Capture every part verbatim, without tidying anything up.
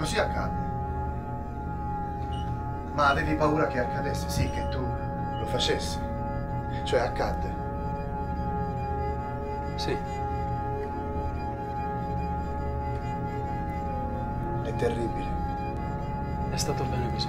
così accadde. Ma avevi paura che accadesse? Sì, che tu lo facessi. Cioè accadde. Sì. È terribile. È stato bene così.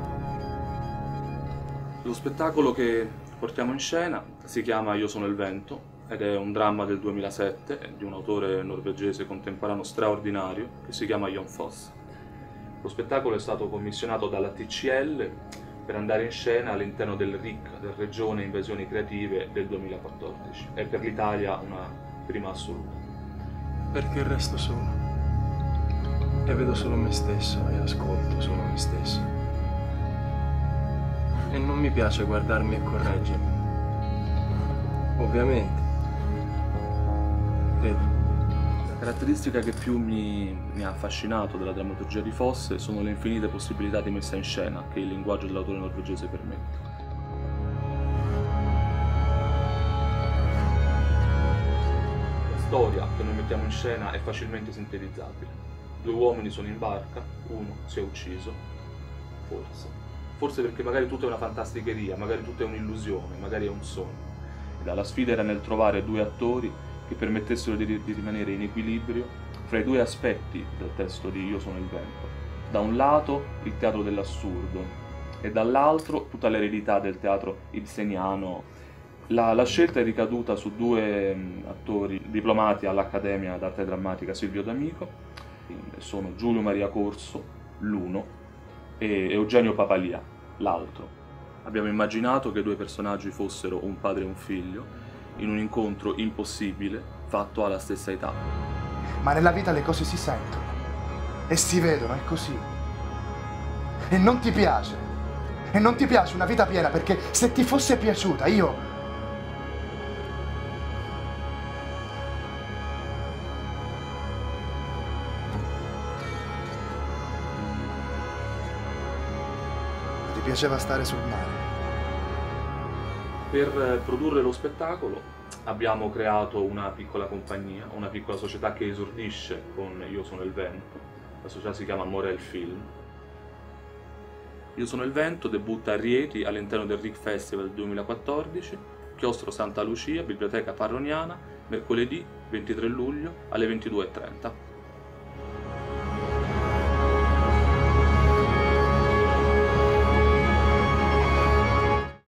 Lo spettacolo che portiamo in scena si chiama Io sono il vento ed è un dramma del duemilasette di un autore norvegese contemporaneo straordinario che si chiama Jon Fosse. Lo spettacolo è stato commissionato dalla T C L per andare in scena all'interno del R I C, del Regione Invasioni Creative del duemilaquattordici. È per l'Italia una prima assoluta. Perché resto solo e vedo solo me stesso e ascolto solo me stesso. E non mi piace guardarmi e correggermi. Ovviamente. Credo. La caratteristica che più mi, mi ha affascinato della drammaturgia di Fosse sono le infinite possibilità di messa in scena che il linguaggio dell'autore norvegese permette. La storia che noi mettiamo in scena è facilmente sintetizzabile. Due uomini sono in barca, uno si è ucciso, forse. Forse perché magari tutto è una fantasticheria, magari tutto è un'illusione, magari è un sogno. E la sfida era nel trovare due attori che permettessero di, di rimanere in equilibrio fra i due aspetti del testo di Io sono il vento. Da un lato il teatro dell'assurdo e dall'altro tutta l'eredità del teatro ibseniano. La, la scelta è ricaduta su due mh, attori diplomati all'Accademia d'Arte Drammatica Silvio D'Amico, sono Giulio Maria Corso, l'uno, e Eugenio Papalia, l'altro. Abbiamo immaginato che i due personaggi fossero un padre e un figlio in un incontro impossibile fatto alla stessa età. Ma nella vita le cose si sentono e si vedono, è così. E non ti piace. E non ti piace una vita piena, perché se ti fosse piaciuta, io... Ti piaceva stare sul mare. Per produrre lo spettacolo abbiamo creato una piccola compagnia, una piccola società che esordisce con Io sono il vento. La società si chiama Morel Film. Io sono il vento debutta a Rieti all'interno del R I C Festival del duemilaquattordici, Chiostro Santa Lucia, Biblioteca Parroniana, mercoledì ventitré luglio alle ventidue e trenta.